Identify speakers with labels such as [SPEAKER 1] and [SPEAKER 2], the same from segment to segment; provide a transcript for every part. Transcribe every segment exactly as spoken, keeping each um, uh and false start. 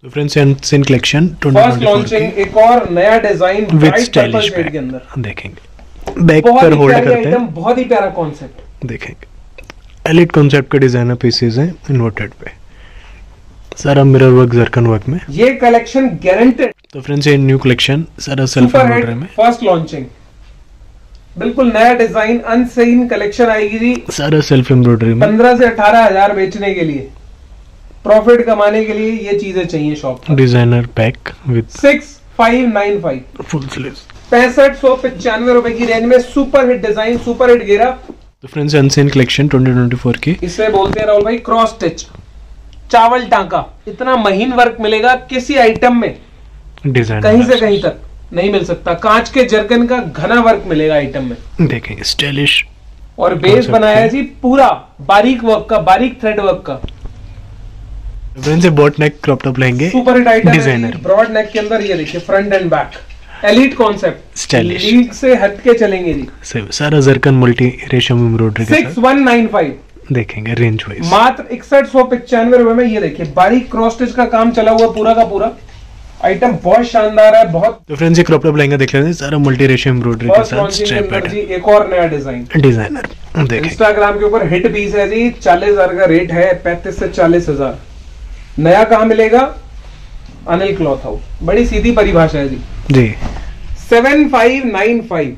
[SPEAKER 1] तो friends unseen collection
[SPEAKER 2] first launching एक और नया डिजाइन
[SPEAKER 1] विद स्टाइलिश बैग
[SPEAKER 2] के अंदर
[SPEAKER 1] देखेंगे। बैक पर होल्ड करते हैं,
[SPEAKER 2] बहुत ही प्यारा कॉन्सेप्ट
[SPEAKER 1] देखेंगे। एलिट कॉन्सेप्ट का डिजाइनर पीसेस हैं इन्वर्टेड पे, सारा मिरर वर्क जरकन वर्क में।
[SPEAKER 2] ये कलेक्शन गारंटेड।
[SPEAKER 1] तो फ्रेंड्स ये न्यू कलेक्शन सारा सेल्फ एम्ब्रॉयडरी में,
[SPEAKER 2] फर्स्ट लॉन्चिंग बिल्कुल नया डिजाइन अनसीन कलेक्शन आएगी जी,
[SPEAKER 1] सारा सेल्फ एम्ब्रॉयडरी में।
[SPEAKER 2] पंद्रह से अठारह हजार बेचने के लिए, प्रॉफिट कमाने के लिए ये चीजें चाहिए shop.
[SPEAKER 1] Designer pack with
[SPEAKER 2] six five nine five
[SPEAKER 1] full sleeves,
[SPEAKER 2] पैंसठ सौ पचानवे रुपए की रेंज में super hit design, super hit घेरा।
[SPEAKER 1] तो friends unseen collection twenty twenty four की,
[SPEAKER 2] इसे बोलते हैं राहुल भाई क्रॉस स्टिच, चावल टांका। इतना महीन वर्क मिलेगा किसी आइटम में
[SPEAKER 1] डिजाइन
[SPEAKER 2] कहीं से कहीं तक नहीं मिल सकता। कांच के जरकन का घना वर्क मिलेगा आइटम में,
[SPEAKER 1] देखेंगे स्टाइलिश।
[SPEAKER 2] और बेस बनाया जी पूरा बारीक वर्क का, बारीक थ्रेड वर्क का।
[SPEAKER 1] Friends boat neck crop top लेंगे,
[SPEAKER 2] super hit item
[SPEAKER 1] designer
[SPEAKER 2] broad neck के अंदर। ये देखिए front and back elite concept,
[SPEAKER 1] stylish,
[SPEAKER 2] लीग से हट के चलेंगे जी।
[SPEAKER 1] सारा जरकन मल्टी रेशम एम्ब्रॉयडरी के
[SPEAKER 2] सिक्स वन नाइन फाइव
[SPEAKER 1] देखेंगे रेंज वाइज,
[SPEAKER 2] मात्र इकसठ सौ पचानवे रुपए में। ये देखिए बारीक क्रॉस स्टिच का काम चला हुआ पूरा का पूरा, आइटम बहुत शानदार है बहुत।
[SPEAKER 1] तो फ्रेंड्स ये क्रॉप टॉप लेंगे देख लेते हैं, सारा मल्टी रेशो एम्ब्रॉयडरी के साथ स्ट्रैप पैटर्न
[SPEAKER 2] जी। एक और नया डिजाइन
[SPEAKER 1] डिजाइनर देखें,
[SPEAKER 2] इंस्टाग्राम के ऊपर हिट पीस है जी। चालीस हजार का रेट है, पैंतीस से चालीस हजार। नया कहाँ मिलेगा? अनिल क्लॉथ हाउस, बड़ी सीधी परिभाषा है जी
[SPEAKER 1] जी।
[SPEAKER 2] Seven five nine five.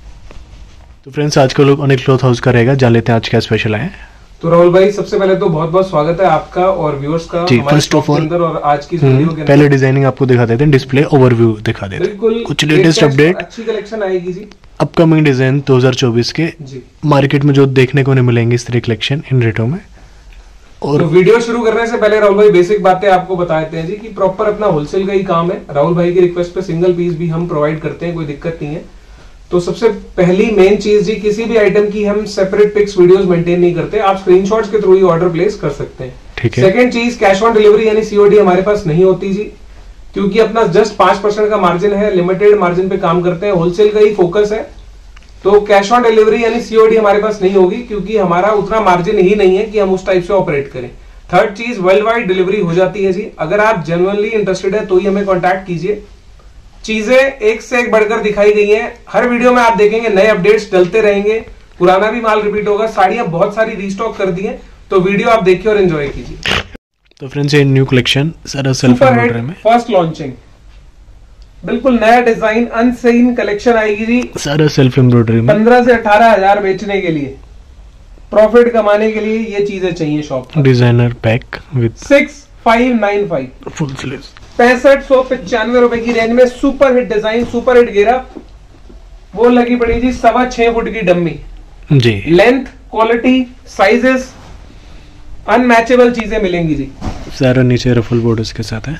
[SPEAKER 1] तो फ्रेंड्स आज का लोग अनिल क्लॉथ हाउस का रहेगा, जान लेते हैं आज क्या स्पेशल है।
[SPEAKER 2] तो राहुल भाई सबसे पहले तो बहुत बहुत स्वागत है आपका और व्यूअर्स का
[SPEAKER 1] जी। फर्स्ट ऑफ ऑल
[SPEAKER 2] और आज की वीडियो के
[SPEAKER 1] पहले डिजाइनिंग आपको दिखा देते हैं, डिस्प्ले ओवरव्यू दिखा देते हैं, कुछ लेटेस्ट अपडेट,
[SPEAKER 2] अच्छी कलेक्शन आएगी जी।
[SPEAKER 1] अपकमिंग डिजाइन दो हज़ार चौबीस के
[SPEAKER 2] जी।
[SPEAKER 1] मार्केट में जो देखने को नहीं मिलेंगे इस तरह कलेक्शन इन रेटों में। और
[SPEAKER 2] तो वीडियो शुरू करने से पहले राहुल भाई बेसिक बातें आपको बता देते हैं जी कि प्रॉपर अपना होलसेल का ही काम है। राहुल भाई की रिक्वेस्ट पे सिंगल पीस भी हम प्रोवाइड करते हैं, कोई दिक्कत नहीं है। तो सबसे पहली मेन चीज जी, किसी भी आइटम की हम सेपरेट पिक्स वीडियोस मेंटेन नहीं करते, आप स्क्रीनशॉट्स के थ्रू ही ऑर्डर प्लेस कर सकते हैं।
[SPEAKER 1] ठीक है।
[SPEAKER 2] सेकंड चीज, कैश ऑन डिलीवरी यानी सीओडी हमारे पास नहीं होती जी, क्योंकि अपना जस्ट पांच परसेंट का मार्जिन है, लिमिटेड मार्जिन पे काम करते हैं, होलसेल का ही फोकस है। तो कैश ऑन डिलीवरी यानी सीओडी हमारे पास नहीं होगी, क्योंकि हमारा उतना मार्जिन ही नहीं है कि हम उस टाइप से ऑपरेट करें। थर्ड चीज, वर्ल्ड वाइड डिलीवरी हो जाती है जी। अगर आप जेन्युइनली इंटरेस्टेड है तो ही हमें कॉन्टैक्ट कीजिए। चीजें एक से एक बढ़कर दिखाई गई हैं, हर वीडियो में आप देखेंगे नए अपडेट्स डलते रहेंगे, पुराना भी माल रिपीट होगा। साड़ियां बहुत सारी रीस्टॉक कर दी हैं, तो वीडियो आप देखिए और एंजॉय कीजिए।
[SPEAKER 1] तो फ्रेंड्स ये न्यू कलेक्शन सारा सेल्फ एम्ब्रॉयडरी में,
[SPEAKER 2] फर्स्ट लॉन्चिंग बिल्कुल नया डिजाइन अनसीन कलेक्शन आएगी जी,
[SPEAKER 1] सारा सेल्फ एम्ब्रॉयडरी में।
[SPEAKER 2] पंद्रह से अठारह हजार बेचने के लिए, प्रॉफिट कमाने के लिए ये चीजें चाहिए shop.
[SPEAKER 1] Designer pack with
[SPEAKER 2] six five nine five
[SPEAKER 1] full sleeves,
[SPEAKER 2] पैंसठ सौ पचानवे रुपए की रेंज में super hit design, super hit घेरा। वो लगी पड़ी जी सवा छह फुट की डम्मी
[SPEAKER 1] जी।
[SPEAKER 2] लेंथ, क्वालिटी, साइजेस अनमैचेबल चीजें मिलेंगी जी।
[SPEAKER 1] सारा नीचे रफल बॉर्डर्स के साथ है,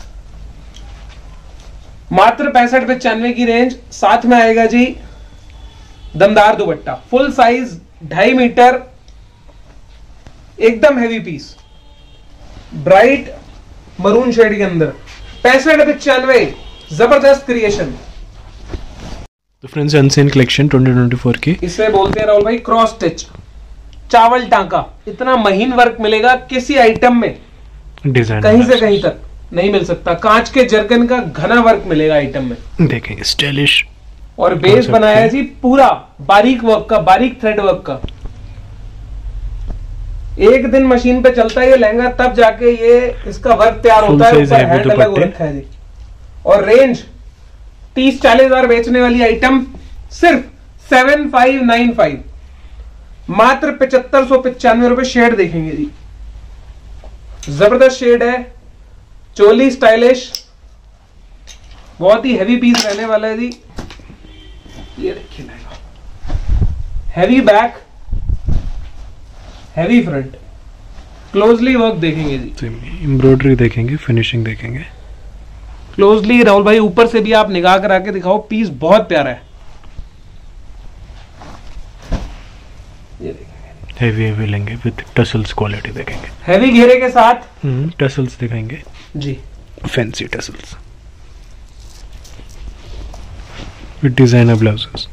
[SPEAKER 2] मात्र पैंसठ पचानवे की रेंज। साथ में आएगा जी दमदार दुपट्टा, फुल साइज ढाई मीटर, एकदम heavy piece, bright maroon shade के अंदर, पैंसठ पचानवे, जबरदस्त क्रिएशन।
[SPEAKER 1] तो friends unseen collection twenty twenty four की,
[SPEAKER 2] इसे बोलते हैं राहुल भाई क्रॉस स्टिच, चावल टांका। इतना महीन वर्क मिलेगा किसी आइटम में
[SPEAKER 1] डिजाइन
[SPEAKER 2] कहीं से कहीं तक नहीं मिल सकता। कांच के जरकन का घना वर्क मिलेगा आइटम में,
[SPEAKER 1] देखेंगे स्टाइलिश।
[SPEAKER 2] और बेस बनाया जी पूरा बारीक वर्क का, बारीक थ्रेड वर्क का। एक दिन मशीन पे चलता है ये लहंगा, तब जाके ये इसका वर्क तैयार होता है। ऊपर हैंड अलग हो रखा है जी। और रेंज तीस चालीस हजार बेचने वाली आइटम सिर्फ सेवन फाइव नाइन फाइव, मात्र पचहत्तर सौ पचानवे रुपए। शेड देखेंगे जी, जबरदस्त शेड है, चोली स्टाइलिश, बहुत ही हैवी पीस रहने वाला है जी। ये देखिए heavy back, heavy front, closely work देखेंगे जी,
[SPEAKER 1] एम्ब्रॉयडरी देखेंगे, फिनिशिंग देखेंगे
[SPEAKER 2] क्लोजली। राहुल भाई ऊपर से भी आप निगाह करा के दिखाओ, पीस बहुत प्यारा है। ये देखेंगे
[SPEAKER 1] हैवी हैवी लेंगे विद टसल्स, क्वालिटी देखेंगे,
[SPEAKER 2] हैवी घेरे के साथ
[SPEAKER 1] टसल्स दिखाएंगे
[SPEAKER 2] जी,
[SPEAKER 1] fancy tassels with designer blouses.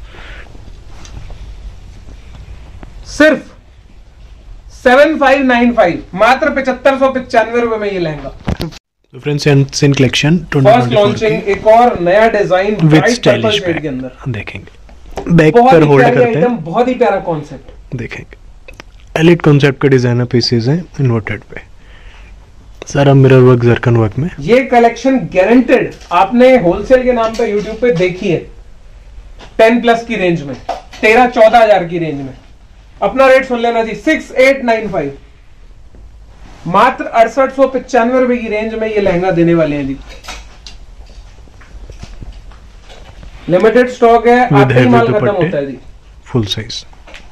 [SPEAKER 2] सिर्फ सेवन फाइव नाइन फाइव, मात्र पचहत्तर सौ पचानवे रुपए में ये लहंगा।
[SPEAKER 1] तो friends seen collection
[SPEAKER 2] first launching एक और नया design
[SPEAKER 1] with
[SPEAKER 2] bright purple
[SPEAKER 1] stylish
[SPEAKER 2] shade के अंदर
[SPEAKER 1] देखेंगे। बैक
[SPEAKER 2] बहुत
[SPEAKER 1] पर
[SPEAKER 2] ही
[SPEAKER 1] होल्ड
[SPEAKER 2] प्यारी
[SPEAKER 1] करते
[SPEAKER 2] आइटम,
[SPEAKER 1] हैं,
[SPEAKER 2] बहुत ही प्यारा कॉन्सेप्ट।
[SPEAKER 1] देखेंगे एलिट कॉन्सेप्ट का डिजाइनर पीसेस हैं इन्वर्टेड पे, सारा मिरर वर्क जरकन वर्क में।
[SPEAKER 2] ये कलेक्शन गारंटेड आपने होलसेल के नाम पे यूट्यूब पे देखी है, टेन प्लस की रेंज में, तेरह चौदह हजार की रेंज में। अपना रेट सुन लेना जी, सिक्स एट नाइन फाइव, मात्र अड़सठ सौ पचानवे रुपए की रेंज में ये लहंगा देने वाले हैं जी। लिमिटेड स्टॉक है, आते ही माल खत्म होता है जी।
[SPEAKER 1] Full size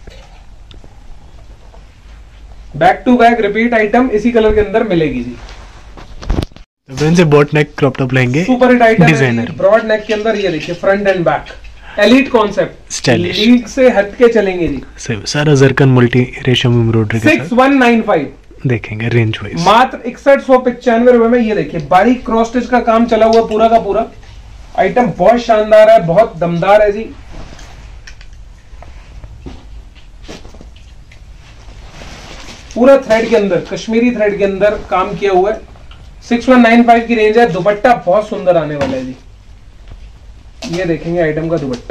[SPEAKER 2] back to back repeat item इसी कलर के अंदर मिलेगी जी।
[SPEAKER 1] तो friends boat neck crop top लेंगे,
[SPEAKER 2] super hit item
[SPEAKER 1] designer
[SPEAKER 2] broad neck के अंदर। ये देखिए front and back elite concept,
[SPEAKER 1] stylish,
[SPEAKER 2] लीग से हट के चलेंगे जी।
[SPEAKER 1] सही, सारा जरकन मल्टी रेशम एम्ब्रॉयडरी के
[SPEAKER 2] सिक्स
[SPEAKER 1] साथ
[SPEAKER 2] वन नाइन फाइव
[SPEAKER 1] देखेंगे रेंज वाइज।
[SPEAKER 2] मात्र इकसठ सौ पचानवे रुपए में। ये देखिए बारीक क्रॉस स्टिच का काम चला हुआ पूरा का पूरा। आइटम बहुत शानदार है, बहुत दमदार है जी। पूरा थ्रेड के अंदर, कश्मीरी थ्रेड के अंदर काम किया हुआ है। सिक्स वन नाइन फाइव की रेंज है। दुपट्टा बहुत सुंदर आने वाला है जी। ये देखेंगे आइटम का दुपट्टा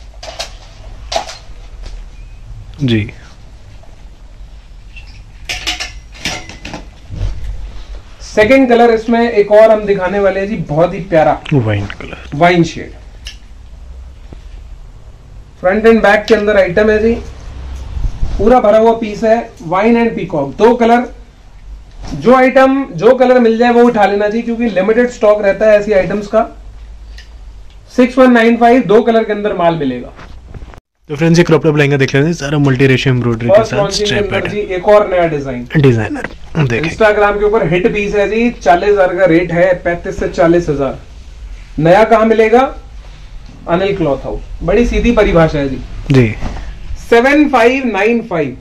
[SPEAKER 1] जी।
[SPEAKER 2] सेकंड कलर इसमें एक और हम दिखाने वाले हैं जी, बहुत ही प्यारा
[SPEAKER 1] wine colour,
[SPEAKER 2] wine shade. Front and back के अंदर आइटम है जी, पूरा भरा हुआ पीस है। वाइन एंड पीकॉक दो कलर, जो आइटम जो कलर मिल जाए वो उठा लेना जी, क्योंकि लिमिटेड स्टॉक रहता है ऐसी आइटम्स का। सिक्स वन नाइन फाइव, दो कलर के अंदर माल मिलेगा।
[SPEAKER 1] तो फ्रेंड्स ये क्रॉप टॉप लेंगे देख लेते हैं, सारा मल्टी रेशम एम्ब्रॉयडरी के साथ स्ट्रैप पैटर्न
[SPEAKER 2] जी। एक और नया डिजाइन
[SPEAKER 1] डिजाइनर देखेंगे।
[SPEAKER 2] इंस्टाग्राम के ऊपर हिट पीस है जी। चालीस हजार का रेट है, पैंतीस से चालीस हजार। नया कहां मिलेगा? Anil cloth house. बड़ी सीधी परिभाषा है जी
[SPEAKER 1] जी।
[SPEAKER 2] सेवन फाइव नाइन फाइव,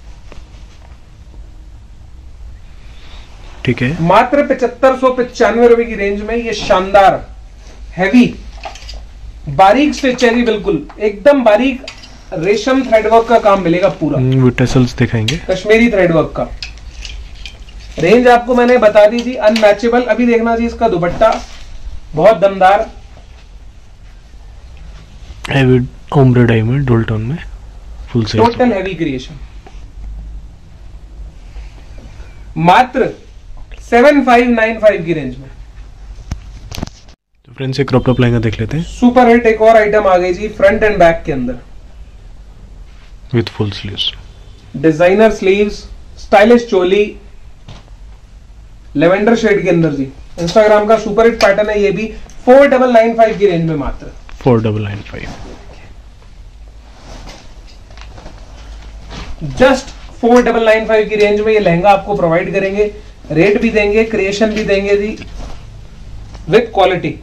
[SPEAKER 1] ठीक है,
[SPEAKER 2] मात्र पचहत्तर सौ पचानवे रुपए की रेंज में ये शानदार हैवी बारीक स्टिच है जी, बिल्कुल एकदम बारीक रेशम थ्रेडवर्क का काम मिलेगा पूरा।
[SPEAKER 1] विद टसल्स दिखाएंगे,
[SPEAKER 2] कश्मीरी थ्रेडवर्क का। रेंज आपको मैंने बता दी थी, अनमैचेबल। अभी देखना जी इसका दुपट्टा बहुत दमदार,
[SPEAKER 1] heavy ombre diamond dual tone में, full size,
[SPEAKER 2] total heavy creation. मात्र सेवन फाइव नाइन फाइव की रेंज में।
[SPEAKER 1] तो फ्रेंड्स ये क्रॉप टॉप लेंगे देख लेते हैं,
[SPEAKER 2] सुपर हिट एक और आइटम आ गई जी, फ्रंट एंड बैक के अंदर
[SPEAKER 1] with full sleeves,
[SPEAKER 2] designer sleeves, stylish choli, lavender shade के अंदर जी। इंस्टाग्राम का सुपर हिट पैटर्न है ये भी। फोर डबल नाइन फाइव की रेंज में मात्र
[SPEAKER 1] four double nine five,
[SPEAKER 2] just four double nine five की रेंज में ये लहंगा आपको प्रोवाइड करेंगे। रेट भी देंगे, क्रिएशन भी देंगे जी, with quality.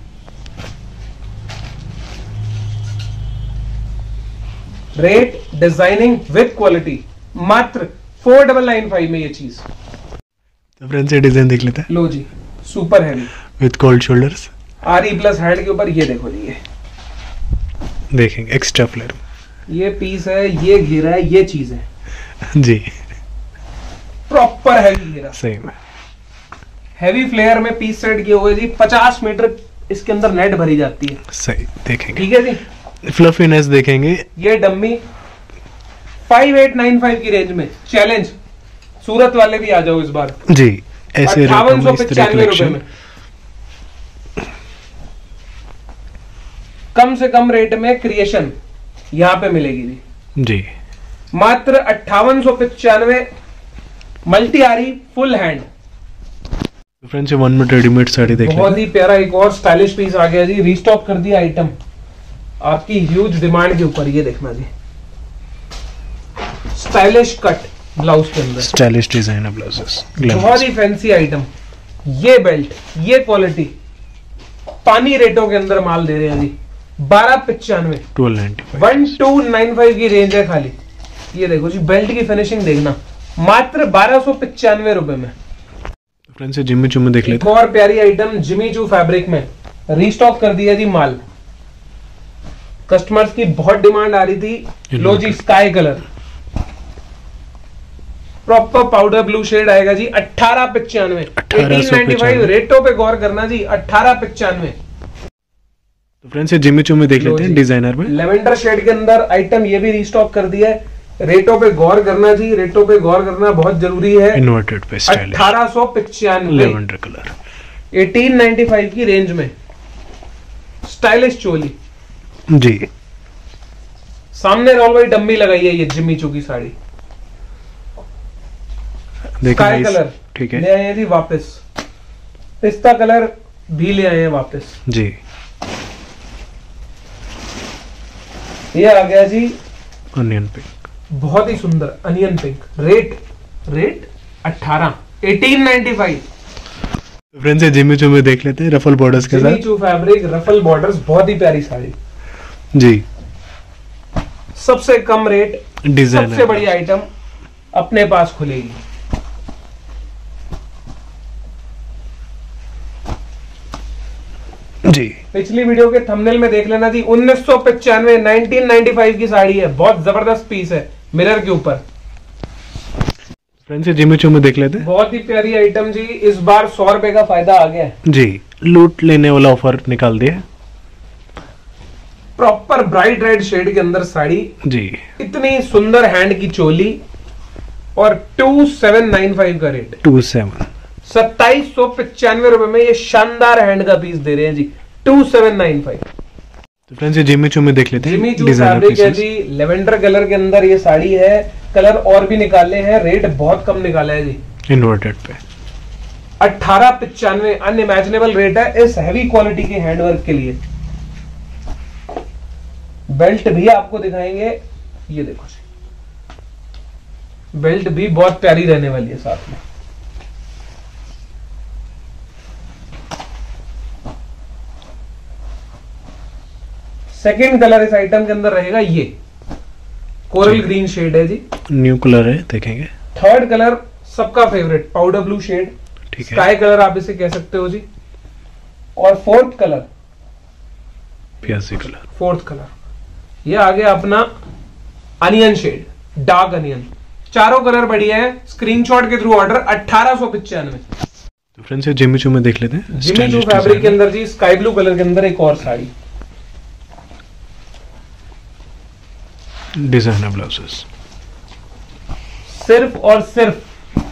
[SPEAKER 2] Rate, designing with quality, मात्र फोर डबल नाइन फाइव में ये चीज।
[SPEAKER 1] तो फ्रेंड्स ये डिजाइन देख लेते हैं,
[SPEAKER 2] लो जी, super heavy
[SPEAKER 1] with cold shoulders,
[SPEAKER 2] aari plus head के ऊपर। ये देखो जी, ये
[SPEAKER 1] देखेंगे एक्स्ट्रा फ्लेयर,
[SPEAKER 2] ये पीस है, ये घेरा है, ये चीज है
[SPEAKER 1] जी,
[SPEAKER 2] प्रॉपर हैवी घेरा,
[SPEAKER 1] सही में
[SPEAKER 2] हैवी फ्लेयर में पीस सेट किए हुए जी। पचास मीटर इसके अंदर नेट भरी जाती है,
[SPEAKER 1] सही, देखेंगे
[SPEAKER 2] ठीक है जी।
[SPEAKER 1] फ्लफीनेस देखेंगे,
[SPEAKER 2] ये dummy five eight nine five की रेंज में। चैलेंज, सूरत वाले भी आ जाओ इस बार
[SPEAKER 1] जी, ऐसे
[SPEAKER 2] अट्ठावन सौ पचानवे रुपए में, कम से कम रेट में क्रिएशन यहां पे मिलेगी जी।
[SPEAKER 1] जी,
[SPEAKER 2] मात्र अट्ठावन सौ पचानवे, multi aari full hand.
[SPEAKER 1] Friends ये वन मिनट रेडीमेड साड़ी देख
[SPEAKER 2] बहुत
[SPEAKER 1] लेते
[SPEAKER 2] ही प्यारा एक और स्टाइलिश पीस आ गया जी। रीस्टॉक कर दिया आइटम आपकी ह्यूज डिमांड के ऊपर। ये देखना जी, स्टाइलिश कट ब्लाउज के अंदर,
[SPEAKER 1] स्टाइलिश डिजाइनर ब्लाउजेस,
[SPEAKER 2] बहुत ही फैंसी आइटम। ये बेल्ट, ये क्वालिटी, पानी रेटों के अंदर माल दे रहे हैं जी। बारह पचानवे,
[SPEAKER 1] twelve ninety five,
[SPEAKER 2] one two nine five की रेंज है खाली। ये देखो जी, बेल्ट की फिनिशिंग देखना, मात्र बारह सौ पचानवे रुपए में।
[SPEAKER 1] फ्रेंड्स ये जिम्मी चुम्मी देख लेते
[SPEAKER 2] एक और प्यारी आइटम जिमी चू फैब्रिक में रीस्टॉक कर दिया जी माल। कस्टमर्स की बहुत डिमांड आ रही थी। लो जी, sky colour, proper powder blue shade आएगा जी, अट्ठारह पिचानवे एटीन नाइनटी फाइव। रेटो पे गौर करना जी, अट्ठारह पिचानवे।
[SPEAKER 1] तो फ्रेंड्स ये जिमी चू में देख लेते हैं डिजाइनर में।
[SPEAKER 2] लेवेंडर शेड के अंदर आइटम ये भी रीस्टॉक कर दिया है। रेटो पे गौर करना जी, रेटो पे गौर करना बहुत जरूरी है।
[SPEAKER 1] इन्वर्टेड पे स्टाइलिश
[SPEAKER 2] अठारह सौ पिचानवे
[SPEAKER 1] lavender colour,
[SPEAKER 2] eighteen ninety five की रेंज में स्टाइलिश चोली
[SPEAKER 1] जी।
[SPEAKER 2] सामने रॉल वाई डम्मी लगाई है ये जिमी चू की साड़ी। स्काई कलर
[SPEAKER 1] ठीक है,
[SPEAKER 2] ले आए हैं जी वापस। पिस्ता कलर भी ले आए हैं वापस
[SPEAKER 1] जी।
[SPEAKER 2] ये आ गया जी
[SPEAKER 1] अनियन पिंक,
[SPEAKER 2] बहुत ही सुंदर अनियन पिंक। रेट रेट अठारह एटीन नाइनटी फाइव।
[SPEAKER 1] फ्रेंड्स ये जिमी चू में देख लेते हैं रफल बॉर्डर्स के साथ।
[SPEAKER 2] जिमी चू फैब्रिक रफल बॉर्डर्स, बहुत ही प्यारी साड़ी
[SPEAKER 1] जी।
[SPEAKER 2] सबसे कम रेट,
[SPEAKER 1] डिजाइन
[SPEAKER 2] सबसे बड़ी आइटम अपने पास खुलेगी।
[SPEAKER 1] जी।
[SPEAKER 2] पिछली वीडियो के थंबनेल में देख लेना जी, उन्नीस सौ पचानवे नाइनटीन नाइनटी फाइव की साड़ी है। बहुत जबरदस्त पीस है मिरर के ऊपर।
[SPEAKER 1] फ्रेंड्स ये जिमी चू में देख लेते हैं।
[SPEAKER 2] बहुत ही प्यारी आइटम जी, इस बार सौ रुपए का फायदा आ गया है
[SPEAKER 1] जी। लूट लेने वाला ऑफर निकाल दिया।
[SPEAKER 2] प्रॉपर ब्राइट रेड शेड के अंदर साड़ी
[SPEAKER 1] जी,
[SPEAKER 2] इतनी सुंदर हैंड की चोली और टू सेवन नाइन फाइव का रेट।
[SPEAKER 1] टू सेवन
[SPEAKER 2] सत्ताईस सौ पचानवे रुपए में ये शानदार हैंड का पीस दे रहे हैं जी, टू सेवन नाइन फाइव।
[SPEAKER 1] तो फ्रेंड्स ये जिमी चू में देख लेते हैं।
[SPEAKER 2] जिमी चू
[SPEAKER 1] डिजाइनर
[SPEAKER 2] फैब्रिक है
[SPEAKER 1] पीसेस
[SPEAKER 2] जी, लेवेंडर कलर के अंदर ये साड़ी है। कलर और भी निकाले हैं, रेट बहुत कम निकाला है जी,
[SPEAKER 1] इन्वर्टेड पे
[SPEAKER 2] अठारह पिचानवे। अनइमेजिनेबल रेट है इस हैवी क्वालिटी के हैंडवर्क के लिए। बेल्ट भी आपको दिखाएंगे, ये देखो जी, बेल्ट भी बहुत प्यारी रहने वाली है साथ में। सेकेंड कलर इस आइटम के अंदर रहेगा, ये कोरल ग्रीन शेड है जी,
[SPEAKER 1] न्यू कलर है, देखेंगे।
[SPEAKER 2] थर्ड कलर सबका फेवरेट पाउडर ब्लू शेड,
[SPEAKER 1] ठीक है,
[SPEAKER 2] स्काई कलर आप इसे कह सकते हो जी। और फोर्थ कलर
[SPEAKER 1] प्यासी कलर,
[SPEAKER 2] फोर्थ कलर ये आ गया अपना अनियन शेड, डार्क अनियन। चारों कलर बढ़िया है। स्क्रीनशॉट के थ्रू ऑर्डर अठारह सौ पिचानवे।
[SPEAKER 1] तो फ्रेंड्स ये जिमी चू में देख लेते हैं।
[SPEAKER 2] जिमी चू फैब्रिक के अंदर जी स्काई ब्लू कलर के अंदर एक और साड़ी।
[SPEAKER 1] डिजाइनर ब्लाउजेस
[SPEAKER 2] सिर्फ और सिर्फ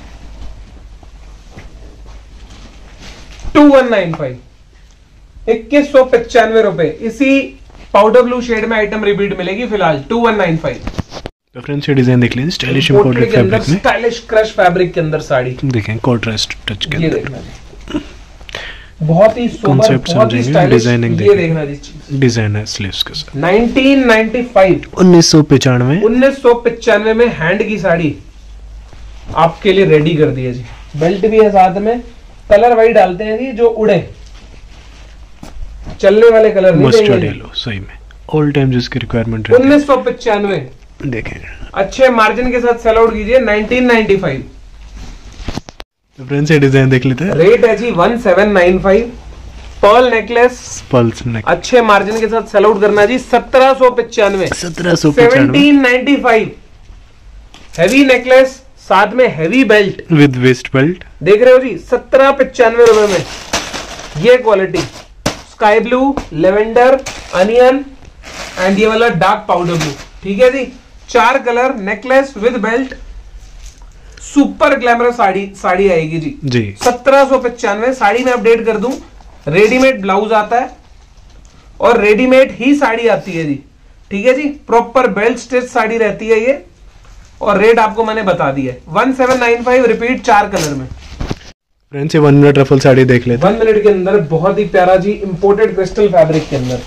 [SPEAKER 2] टू वन नाइन फाइव, इक्कीस सौ पचानवे रुपए। इसी पाउडर ब्लू शेड में आइटम रिपीट मिलेगी फिलहाल, टू वन नाइन फाइव।
[SPEAKER 1] तो फ्रेंड्स ये डिजाइन देख लीजिए, स्टाइलिश इंपोर्टेड
[SPEAKER 2] के अंदर
[SPEAKER 1] फैब्रिक में।
[SPEAKER 2] स्टाइलिश क्रश फैब्रिक के अंदर साड़ी
[SPEAKER 1] देखें कॉन्ट्रास्ट टच के
[SPEAKER 2] ये
[SPEAKER 1] अंदर।
[SPEAKER 2] देखना जी, बहुत ही सोबर,
[SPEAKER 1] कॉन्सेप्ट
[SPEAKER 2] बहुत ही
[SPEAKER 1] समझेंगे,
[SPEAKER 2] स्टाइलिश।
[SPEAKER 1] डिजाइनिंग
[SPEAKER 2] ये देखना जी,
[SPEAKER 1] डिजाइनर स्लीव्स के साथ।
[SPEAKER 2] नाइनटीन नाइनटी फाइव
[SPEAKER 1] उन्नीस सौ पचानवे
[SPEAKER 2] उन्नीस सौ पचानवे में हैंड की साड़ी आपके लिए रेडी कर दी है जी। बेल्ट भी है साथ में। कलर वही डालते हैं जी जो उड़े, चलने वाले कलर नहीं
[SPEAKER 1] मस्टर्ड
[SPEAKER 2] देंगे।
[SPEAKER 1] येलो सही में ऑल टाइम जिसकी रिक्वायरमेंट है।
[SPEAKER 2] उन्नीस सौ पचानवे
[SPEAKER 1] देखें
[SPEAKER 2] अच्छे मार्जिन के साथ सेल आउट कीजिए। नाइनटीन नाइनटी फाइव
[SPEAKER 1] तो फ्रेंड्स ये डिजाइन देख लेते हैं।
[SPEAKER 2] रेट है जी one seven nine five. Pearl necklace
[SPEAKER 1] plus neck
[SPEAKER 2] अच्छे मार्जिन के साथ सेल आउट करना जी, सत्रह सौ पचानवे।
[SPEAKER 1] सत्रह सौ पचानवे
[SPEAKER 2] seventeen ninety five. Heavy necklace साथ में heavy belt
[SPEAKER 1] with waist belt.
[SPEAKER 2] देख रहे हो जी, सत्रह पचानवे रुपए में ये quality. Sky blue, lavender, onion and ये वाला डार्क पाउडर ब्लू। ठीक है जी, चार colour, necklace with belt, super glamorous sari sari आएगी जी
[SPEAKER 1] जी
[SPEAKER 2] सत्रह सौ पचानवे। साड़ी में अपडेट कर दूं, रेडीमेड ब्लाउज आता है और रेडीमेड ही साड़ी आती है जी। ठीक है जी, प्रॉपर बेल्ट स्टिच साड़ी रहती है ये और रेट आपको मैंने बता दिया है one seven nine five. Repeat चार कलर में।
[SPEAKER 1] फ्रेंड्स ये वन मिनट रफल साड़ी देख लेते
[SPEAKER 2] वन मिनट के अंदर बहुत ही प्यारा जी इंपोर्टेड क्रिस्टल फैब्रिक के अंदर।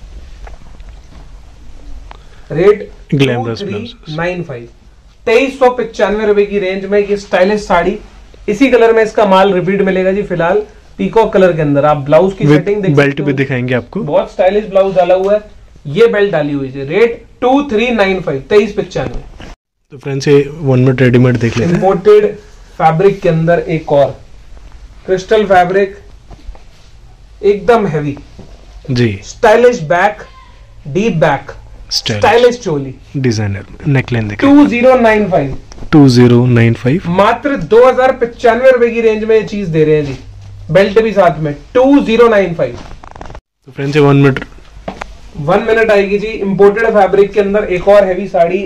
[SPEAKER 2] रेट
[SPEAKER 1] Glamorous
[SPEAKER 2] नाइन फाइव, तेईस सौ पचानवे रुपए की रेंज में ये स्टाइलिश साड़ी। इसी कलर में इसका माल रिपीट मिलेगा जी फिलहाल, पीकॉक कलर के अंदर। आप ब्लाउज की सेटिंग देख
[SPEAKER 1] बेल्ट
[SPEAKER 2] सकते
[SPEAKER 1] भी
[SPEAKER 2] हो।
[SPEAKER 1] दिखाएंगे आपको।
[SPEAKER 2] बहुत स्टाइलिश ब्लाउज डाला हुआ है, ये बेल्ट डाली हुई है। Rate two three nine five, तेईस पचानवे।
[SPEAKER 1] तो फ्रेंड्स ये वन मिनट रेडीमेड देख लेते हैं।
[SPEAKER 2] इंपोर्टेड फैब्रिक के अंदर एक और क्रिस्टल फैब्रिक, एकदम हैवी
[SPEAKER 1] जी
[SPEAKER 2] stylish back, deep back, stylish choli.
[SPEAKER 1] Designer neckline देखें।
[SPEAKER 2] Two zero nine five.
[SPEAKER 1] Two zero nine five.
[SPEAKER 2] मात्र दो हजार पचानवे रुपए की रेंज में ये चीज दे रहे हैं जी, बेल्ट भी साथ में, टू जीरो नाइन फाइव।
[SPEAKER 1] तो फ्रेंड्स ये वन मिनट
[SPEAKER 2] वन मिनट आएगी जी। इंपोर्टेड फैब्रिक के अंदर एक और हैवी साड़ी,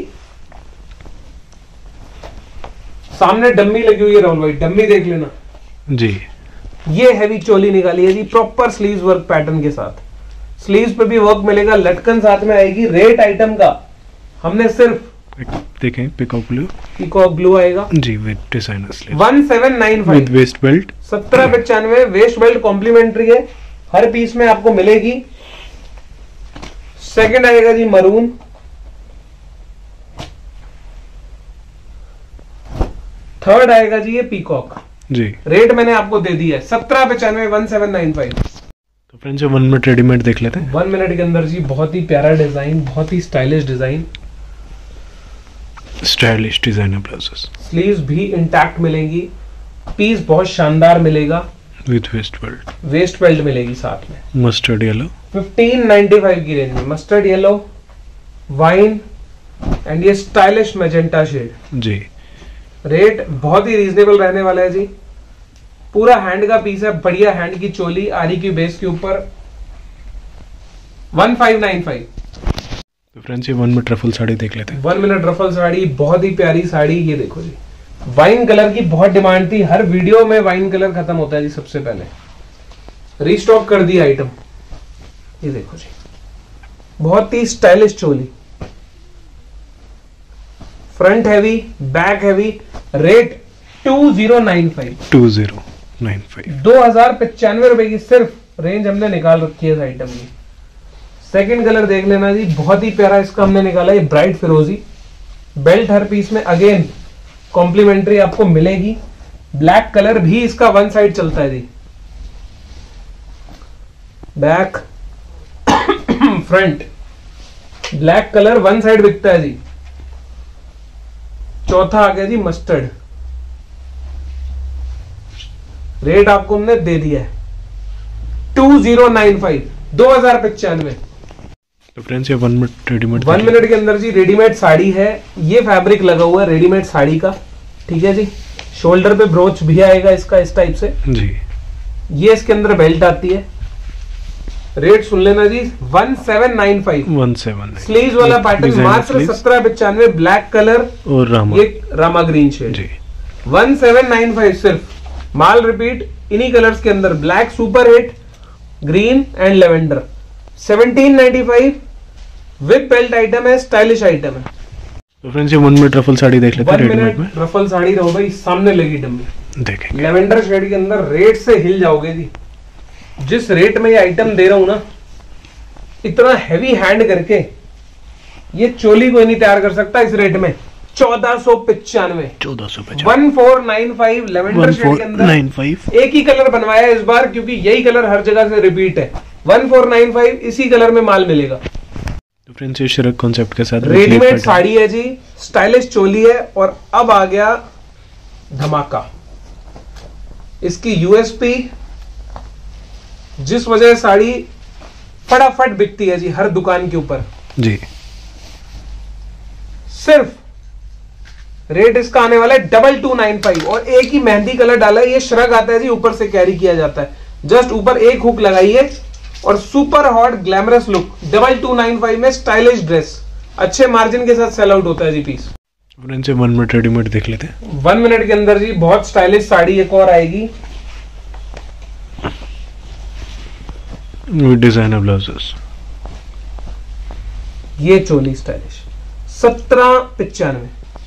[SPEAKER 2] सामने डम्मी लगी हुई है राहुल भाई, डम्मी देख लेना
[SPEAKER 1] जी।
[SPEAKER 2] ये हैवी चोली निकाली है जी, प्रॉपर स्लीव्स वर्क पैटर्न के साथ, स्लीव्स पे भी वर्क मिलेगा, लटकन साथ में आएगी। रेट आइटम का हमने सिर्फ
[SPEAKER 1] देखें पिकॉक ब्लू,
[SPEAKER 2] पीकॉक ब्लू आएगा
[SPEAKER 1] जी with designer sleeve,
[SPEAKER 2] one seven nine
[SPEAKER 1] with
[SPEAKER 2] five,
[SPEAKER 1] waist belt,
[SPEAKER 2] सत्रह पचानवे। वेस्ट बेल्ट कॉम्प्लीमेंट्री है, हर पीस में आपको मिलेगी। सेकंड आएगा जी मरून, थर्ड आएगा जी ये पीकॉक
[SPEAKER 1] जी।
[SPEAKER 2] रेट मैंने आपको दे दिया है सत्रह पचानवे, वन सेवन नाइन फाइव।
[SPEAKER 1] तो फ्रेंड्स वन मिनट रेडीमेड देख लेते हैं।
[SPEAKER 2] वन मिनट के अंदर जी बहुत ही प्यारा डिजाइन, बहुत ही stylish design,
[SPEAKER 1] stylish designer blouses,
[SPEAKER 2] sleeves भी इंटैक्ट मिलेंगी, पीस बहुत शानदार मिलेगा,
[SPEAKER 1] with waist belt,
[SPEAKER 2] waist belt मिलेगी साथ में।
[SPEAKER 1] Mustard yellow,
[SPEAKER 2] fifteen ninety five की रेंज में, मस्टर्ड येलो, वाइन एंड ये स्टाइलिश मैजेंटा शेड
[SPEAKER 1] जी।
[SPEAKER 2] रेट बहुत ही रीजनेबल रहने वाला है जी। पूरा हैंड का पीस है, बढ़िया हैंड की चोली, आरी की बेस के ऊपर, वन फाइव नाइन फाइव।
[SPEAKER 1] तो फ्रेंड्स ये वन मिनट रफल साड़ी देख लेते हैं।
[SPEAKER 2] वन मिनट रफल साड़ी, बहुत ही प्यारी साड़ी, ये देखो जी, वाइन कलर की बहुत डिमांड थी, हर वीडियो में वाइन कलर खत्म होता है जी, सबसे पहले रीस्टॉक कर दी आइटम। ये देखो जी, बहुत ही stylish choli, front heavy, back heavy, rate two zero nine five,
[SPEAKER 1] two zero nine five,
[SPEAKER 2] दो हजार पचानवे रुपए की सिर्फ रेंज हमने निकाल रखी है इस आइटम की। सेकंड कलर देख लेना जी, बहुत ही प्यारा इसका हमने निकाला, ये ब्राइट फिरोजी, बेल्ट हर पीस में अगेन कॉम्प्लीमेंट्री आपको मिलेगी। ब्लैक कलर भी इसका वन साइड चलता है जी, back front black colour one side बिकता है जी। चौथा आ गया जी मस्टर्ड, रेट आपको हमने दे दिया है टू जीरो नाइन फाइव, दो हजार पचानवे।
[SPEAKER 1] तो फ्रेंड्स ये one minute readymade,
[SPEAKER 2] one minute के अंदर जी रेडीमेड साड़ी है, ये फैब्रिक लगा हुआ है रेडीमेड साड़ी का, ठीक है जी। शोल्डर पे ब्रोच भी आएगा इसका इस टाइप से
[SPEAKER 1] जी।
[SPEAKER 2] ये इसके अंदर बेल्ट आती है। रेट सुन लेना जी, one seven nine five,
[SPEAKER 1] one seven.
[SPEAKER 2] Sleeves वाला पैटर्न, मात्र सत्रह पचानवे, ब्लैक कलर
[SPEAKER 1] और रामा,
[SPEAKER 2] ये रामा ग्रीन शेड
[SPEAKER 1] जी।
[SPEAKER 2] वन सेवन नाइन फाइव सिर्फ। माल रिपीट इन्हीं कलर्स के अंदर, black super hit, green and lavender. Seventeen ninety five with belt item है, स्टाइलिश आइटम है।
[SPEAKER 1] तो फ्रेंड्स ये वन मिनट रफल साड़ी देख लेते हैं
[SPEAKER 2] वन
[SPEAKER 1] रेडीमेड में।
[SPEAKER 2] मिनट रफल साड़ी रहो भाई, सामने लगी डम्मी,
[SPEAKER 1] देखेंगे
[SPEAKER 2] लेवेंडर शेड के अंदर, रेट से हिल जाओगे जी। जिस रेट में ये आइटम दे रहा हूं ना, इतना हैवी हैंड करके ये चोली कोई नहीं तैयार कर सकता इस रेट में। चौदह सौ पचानवे,
[SPEAKER 1] चौदह सौ पचास,
[SPEAKER 2] one four nine five, lavender shade के अंदर
[SPEAKER 1] नाइन फाइव।
[SPEAKER 2] एक ही कलर बनवाया है इस बार, क्योंकि यही कलर हर जगह से रिपीट है। वन फोर नाइन फाइव इसी कलर में माल मिलेगा।
[SPEAKER 1] तो फ्रेंड्स ये शरक कॉन्सेप्ट के साथ
[SPEAKER 2] रेडीमेड साड़ी है जी, स्टाइलिश चोली है। और अब आ गया धमाका, इसकी यूएसपी, जिस वजह साड़ी फटाफट बिकती है जी हर दुकान के ऊपर।
[SPEAKER 1] जी।
[SPEAKER 2] सिर्फ रेट इसका आने वाला है डबल टू नाइन फाइव, और एक ही मेहंदी कलर डाला है, ये श्रग आता है जी, ऊपर से कैरी किया जाता है। जस्ट ऊपर एक हुक लगाइए और super hot glamorous look, double two nine five में स्टाइलिश ड्रेस, अच्छे मार्जिन के साथ सेल आउट होता है जी पीस।
[SPEAKER 1] फ्रेंड्स ये वन मिनट रेडीमेड देख लेते हैं।
[SPEAKER 2] वन मिनट के अंदर जी बहुत स्टाइलिश साड़ी एक और आएगी,
[SPEAKER 1] डिजाइनर ब्लाउजेस,
[SPEAKER 2] ये चोली स्टाइलिश, सत्रह पचानवे,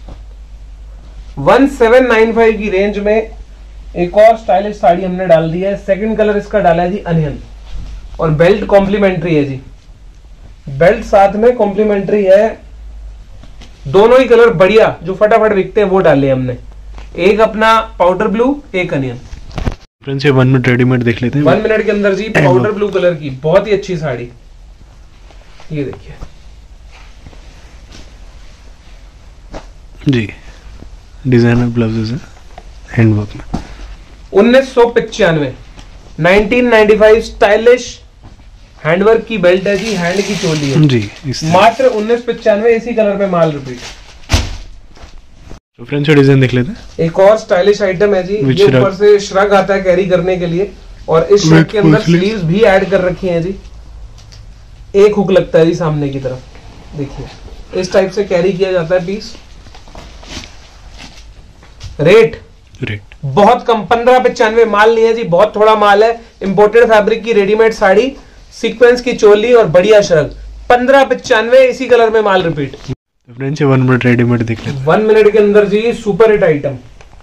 [SPEAKER 2] वन सेवन नाइन फाइव की रेंज में एक और स्टाइलिश साड़ी हमने डाल दी है। सेकंड कलर इसका डाला है जी अनियन, और बेल्ट कॉम्प्लीमेंट्री है जी, बेल्ट साथ में कॉम्प्लीमेंट्री है। दोनों ही कलर बढ़िया जो फटाफट बिकते हैं वो डाले हमने, एक अपना पाउडर ब्लू, एक अनियन।
[SPEAKER 1] फ्रेंड्स ये वन मिनट रेडीमेड देख लेते हैं।
[SPEAKER 2] वन मिनट के अंदर जी पाउडर ब्लू कलर की बहुत ही अच्छी साड़ी, ये देखिए
[SPEAKER 1] जी, डिजाइनर ब्लाउजेस है हैंडवर्क में।
[SPEAKER 2] उन्नीस सौ पचानवे, nineteen ninety five, stylish handwork की बेल्ट है जी, हैंड की चोली है
[SPEAKER 1] जी। इस
[SPEAKER 2] मात्र उन्नीस पचानवे, इसी कलर पे माल रिपीट।
[SPEAKER 1] तो फ्रेंड्स ये डिजाइन देख लेते हैं।
[SPEAKER 2] एक और स्टाइलिश आइटम है जी,
[SPEAKER 1] With
[SPEAKER 2] ये
[SPEAKER 1] shrug.
[SPEAKER 2] ऊपर से श्रग आता है कैरी करने के लिए, और इस श्रग
[SPEAKER 1] With
[SPEAKER 2] के अंदर
[SPEAKER 1] full sleeves.
[SPEAKER 2] स्लीव्स भी ऐड कर रखी हैं जी। एक हुक लगता है जी सामने की तरफ, देखिए इस टाइप से कैरी किया जाता है पीस। रेट
[SPEAKER 1] रेट
[SPEAKER 2] बहुत कम, पंद्रह पचानवे, माल नहीं है जी, बहुत थोड़ा माल है। इंपोर्टेड फैब्रिक की रेडीमेड साड़ी, सीक्वेंस की चोली और बढ़िया श्रग, पंद्रह पचानवे, इसी कलर में माल रिपीट।
[SPEAKER 1] तो फ्रेंड्स ये वन मिनट रेडीमेड देख लेते हैं।
[SPEAKER 2] वन मिनट के अंदर जी सुपर हिट आइटम।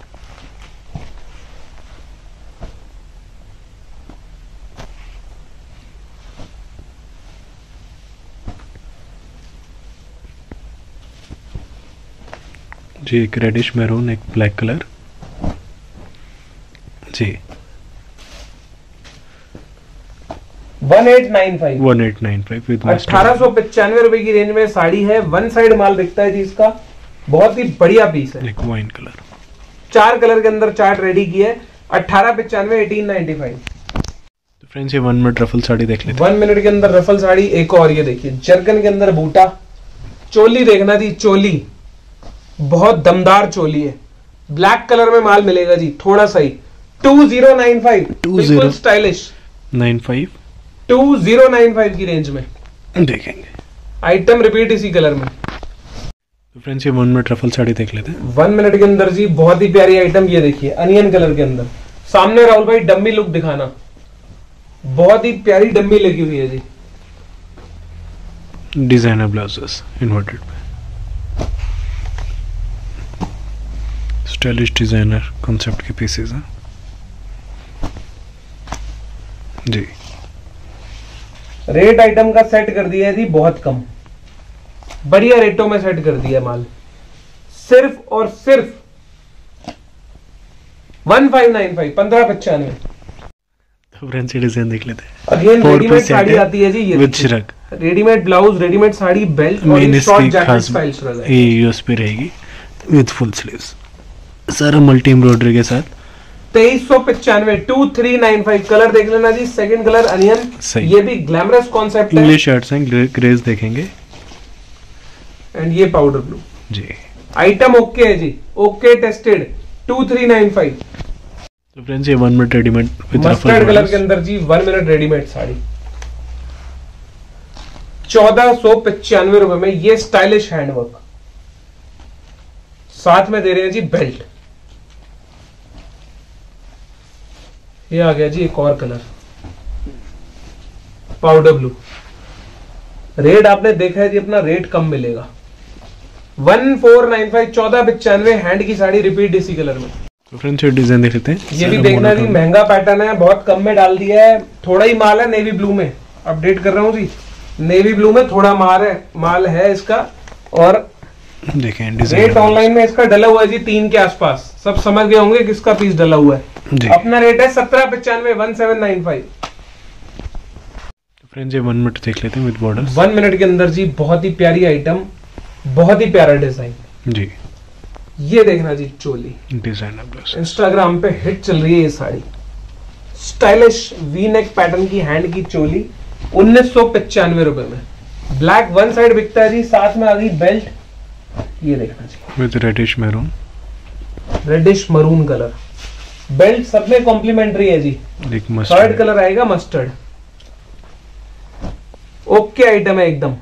[SPEAKER 1] जी एक रेडिश मैरून, एक ब्लैक कलर जी।
[SPEAKER 2] One eight nine five,
[SPEAKER 1] one eight nine five with
[SPEAKER 2] अठारह सौ पचानवे रुपए की रेंज में साड़ी है। वन साइड माल बिकता है जी इसका, बहुत ही बढ़िया पीस है।
[SPEAKER 1] एक वाइन कलर,
[SPEAKER 2] चार कलर के अंदर चार्ट रेडी की है, अठारह पचानवे, एटीन नाइनटी फाइव।
[SPEAKER 1] तो फ्रेंड्स ये वन मिनट रफल साड़ी देख लेते हैं।
[SPEAKER 2] वन मिनट के अंदर रफल साड़ी। एक और ये देखिए जरकन के अंदर बूटा, चोली देखना जी, चोली बहुत दमदार चोली है, ब्लैक कलर में माल मिलेगा जी, थोड़ा सा ही। टू जीरो नाइन फाइव, बिल्कुल stylish.
[SPEAKER 1] Nine five
[SPEAKER 2] two zero nine five की रेंज में
[SPEAKER 1] देखेंगे।
[SPEAKER 2] आइटम रिपीट इसी कलर में।
[SPEAKER 1] तो फ्रेंड्स ये वन मिनट रफल साड़ी देख लेते हैं।
[SPEAKER 2] वन मिनट के अंदर जी बहुत ही प्यारी आइटम, ये देखिए अनियन कलर के अंदर। सामने राहुल भाई डम्मी लुक दिखाना, बहुत ही प्यारी डम्मी लगी हुई है जी।
[SPEAKER 1] डिजाइनर ब्लाउजेस इन्वर्टेड पे, स्टाइलिश डिजाइनर कॉन्सेप्ट के पीसेस हैं जी।
[SPEAKER 2] रेट आइटम का सेट कर दिया है जी बहुत कम, बढ़िया रेटों में सेट कर दिया माल, सिर्फ और सिर्फ वन फाइव नाइन फाइव, पंद्रह पचानवे।
[SPEAKER 1] तो फ्रेंड्स ये डिजाइन देख लेते हैं।
[SPEAKER 2] Again
[SPEAKER 1] Four
[SPEAKER 2] readymade
[SPEAKER 1] piece
[SPEAKER 2] sari
[SPEAKER 1] set है
[SPEAKER 2] आती है जी, ये
[SPEAKER 1] with shrug,
[SPEAKER 2] readymade blouse, readymade sari, belt और
[SPEAKER 1] मेन
[SPEAKER 2] ये शॉर्ट
[SPEAKER 1] इसकी
[SPEAKER 2] जैकेट
[SPEAKER 1] खास
[SPEAKER 2] स्टाइल श्रग है।
[SPEAKER 1] ये यूएस पे रहेगी विद फुल स्लीव्स, सारा मल्टी एम्ब्रॉयडरी के साथ।
[SPEAKER 2] तेईस सौ पचानवे, two three nine five. Colour देख लेना जी, सेकंड कलर अनियन,
[SPEAKER 1] सही।
[SPEAKER 2] ये भी ग्लैमरस कॉन्सेप्ट है।
[SPEAKER 1] इंग्लिश शर्ट्स हैं, ग्रे- ग्रेज देखेंगे
[SPEAKER 2] एंड ये पाउडर ब्लू
[SPEAKER 1] जी।
[SPEAKER 2] आइटम ओके है जी, okay tested, two three nine five.
[SPEAKER 1] तो फ्रेंड्स ये one minute readymade with
[SPEAKER 2] mustard colour के अंदर जी वन मिनट रेडीमेड साड़ी, चौदह सौ पचानवे रुपए में। ये स्टाइलिश हैंडवर्क, साथ में दे रहे हैं जी बेल्ट। ये आ गया जी एक और कलर, पाउडर ब्लू। रेट आपने देखा है जी, अपना रेट कम मिलेगा। वन फोर नाइन फाइव, चौदह पचानवे, हैंड की साड़ी, रिपीट इसी कलर में।
[SPEAKER 1] तो फ्रेंड्स ये डिजाइन देख लेते हैं।
[SPEAKER 2] ये भी
[SPEAKER 1] सारा
[SPEAKER 2] देखना जी,
[SPEAKER 1] monotone।
[SPEAKER 2] महंगा पैटर्न है, बहुत कम में डाल दिया है। थोड़ा ही माल है नेवी ब्लू में, अपडेट कर रहा हूँ जी। नेवी ब्लू में थोड़ा माल है, माल है इसका। और
[SPEAKER 1] देखें डिजाइन
[SPEAKER 2] रेट ऑनलाइन में इसका डला हुआ है जी तीन के आसपास, सब समझ गए होंगे किसका पीस डला हुआ है
[SPEAKER 1] जी।
[SPEAKER 2] अपना रेट है सत्रह पचानवे, one seven nine five.
[SPEAKER 1] Friends ये वन मिनट देख लेते हैं विद बॉर्डर
[SPEAKER 2] वन मिनट के अंदर जी बहुत ही प्यारी आइटम, बहुत ही प्यारा डिजाइन।
[SPEAKER 1] जी।
[SPEAKER 2] ये देखना जी चोली,
[SPEAKER 1] डिजाइनर ब्लाउज,
[SPEAKER 2] इंस्टाग्राम पे हिट चल रही है ये sari. Stylish V neck pattern की हैंड की चोली, उन्नीस सौ पचानवे रुपए में। ब्लैक वन साइड बिकता है जी, साथ में आ गई बेल्ट। ये देखना जी
[SPEAKER 1] with reddish maroon,
[SPEAKER 2] reddish maroon colour, belt सब में कॉम्प्लीमेंट्री है जी।
[SPEAKER 1] एक
[SPEAKER 2] थर्ड
[SPEAKER 1] मस्टर्ड
[SPEAKER 2] कलर आएगा मस्टर्ड। ओके आइटम है एकदम।